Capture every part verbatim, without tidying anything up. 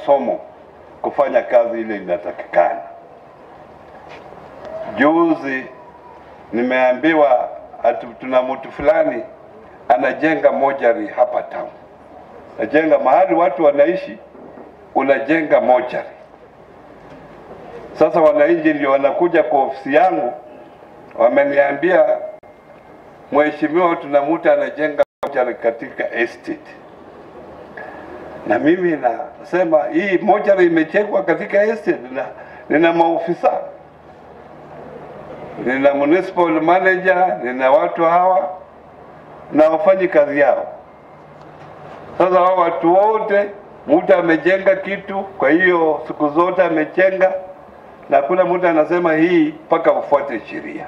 masomo kufanya kazi ile inatakikana. Juzi nimeambiwa ati tuna mtu fulani anajenga mojari hapa town. Anajenga mahali watu wanaishi, unajenga mojari. Sasa wananchi ndio wanakuja kwa ofisi yangu, wameniambia mheshimiwa, tuna mtu anajenga mojari katika estate. Na mimi nasema hii mojari imejengwa katika estate, na nina maofisa, nina municipal manager, nina watu hawa na wafanyi kazi yao. Sasa hao watu wote, mtu amejenga kitu, kwa hiyo siku zote amejenga, na kuna mtu anasema hii mpaka ufuate sheria.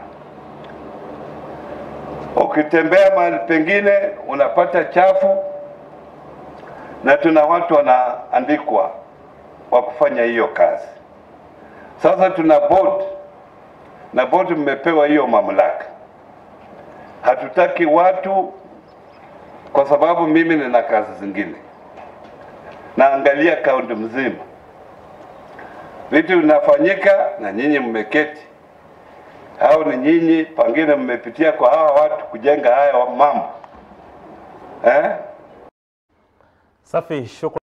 Ukitembea mahali pengine unapata chafu, na tuna watu wanaandikwa wa kufanya hiyo kazi. Sasa tuna board, na board mmepewa hiyo mamlaka. Hatutaki watu, kwa sababu mimi nina kazi zingine, naangalia kaunti mzima vitu vinafanyika, na nyinyi mmeketi, au ni nyinyi pengine mmepitia kwa hawa watu kujenga haya mambo eh? Safi, shukrani.